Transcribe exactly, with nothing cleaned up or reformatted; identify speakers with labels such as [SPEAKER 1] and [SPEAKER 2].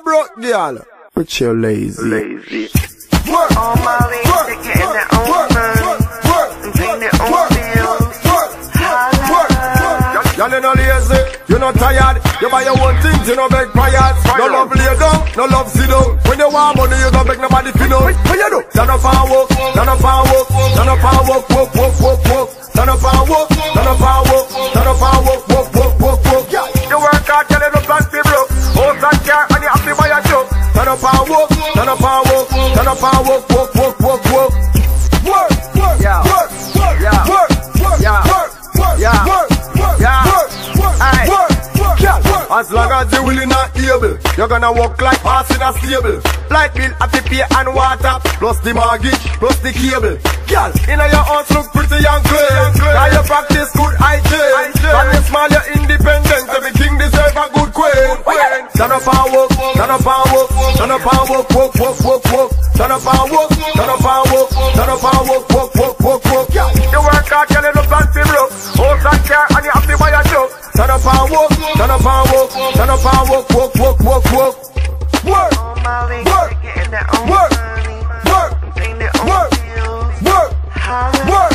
[SPEAKER 1] broke girl. But you're lazy.
[SPEAKER 2] Lazy.
[SPEAKER 1] Work.
[SPEAKER 2] On my way, they getting their own money and paying their own bills.
[SPEAKER 1] Y'all you no lazy, you no tired. You buy your own things, you no beg prayers. No love lay down, no love sit down. When you want money, you don't beg nobody to know. What you do? Stand up and walk, stand up and walk, stand up and walk, walk, walk, walk, walk. Stand up and walk, stand up and walk, stand up and walk, walk, walk, walk, walk. You work hard, get it up and be broke. House and car, and you have to buy a truck. Stand up and walk, stand up and walk, stand up and walk, walk, walk, walk, walk. Work, work,
[SPEAKER 2] yeah,
[SPEAKER 1] work, work,
[SPEAKER 2] yeah,
[SPEAKER 1] work, work,
[SPEAKER 2] yeah,
[SPEAKER 1] work, work,
[SPEAKER 2] yeah,
[SPEAKER 1] work,
[SPEAKER 2] yeah.
[SPEAKER 1] Aye. As long as you willing and able, you're gonna walk like horse in a stable. Light bill, have to pay and water, plus the mortgage, plus the cable. Girl, inna your house look pretty and clean. Now you practice good hygiene. From you small, you're independent. Every king deserve a good queen. Stand up and walk, stand up and walk, stand up and walk, walk, walk, walk, walk. Stand up and walk, stand up and walk, stand up and walk, walk, walk, walk, walk. You work hard, girl, you look fancy broke. House and car, and you have to buy a truck. Stand up and walk, stand up and walk, stand up and walk, walk, walk, walk, walk. Work, work, work, work, work, work, work.